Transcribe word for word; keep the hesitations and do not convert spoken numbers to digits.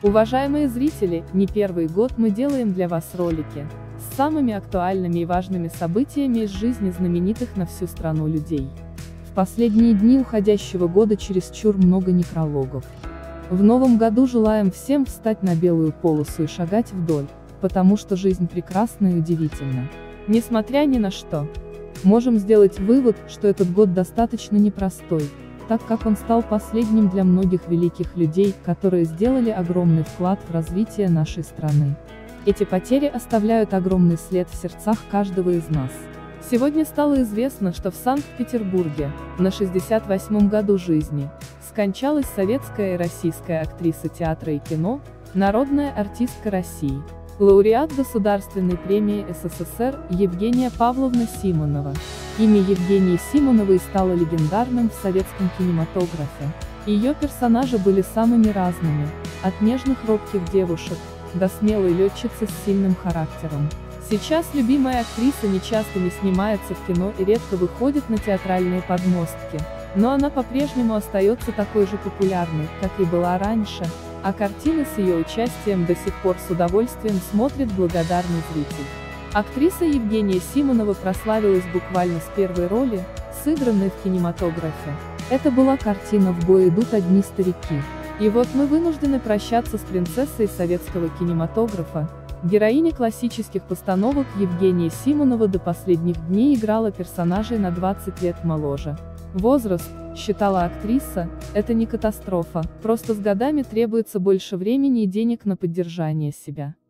Уважаемые зрители, не первый год мы делаем для вас ролики с самыми актуальными и важными событиями из жизни знаменитых на всю страну людей. В последние дни уходящего года чересчур много некрологов. В новом году желаем всем встать на белую полосу и шагать вдоль, потому что жизнь прекрасна и удивительна. Несмотря ни на что, можем сделать вывод, что этот год достаточно непростой, так как он стал последним для многих великих людей, которые сделали огромный вклад в развитие нашей страны. Эти потери оставляют огромный след в сердцах каждого из нас. Сегодня стало известно, что в Санкт-Петербурге, на шестьдесят восьмом году жизни, скончалась советская и российская актриса театра и кино, народная артистка России, лауреат Государственной премии СССР Евгения Павловна Симонова. Имя Евгении Симоновой стало легендарным в советском кинематографе. Ее персонажи были самыми разными, от нежных робких девушек, до смелой летчицы с сильным характером. Сейчас любимая актриса нечасто не снимается в кино и редко выходит на театральные подмостки, но она по-прежнему остается такой же популярной, как и была раньше, а картины с ее участием до сих пор с удовольствием смотрит благодарный зритель. Актриса Евгения Симонова прославилась буквально с первой роли, сыгранной в кинематографе. Это была картина «В бой идут одни старики». И вот мы вынуждены прощаться с принцессой советского кинематографа. Героиня классических постановок Евгения Симонова до последних дней играла персонажей на двадцать лет моложе. Возраст, считала актриса, это не катастрофа, просто с годами требуется больше времени и денег на поддержание себя.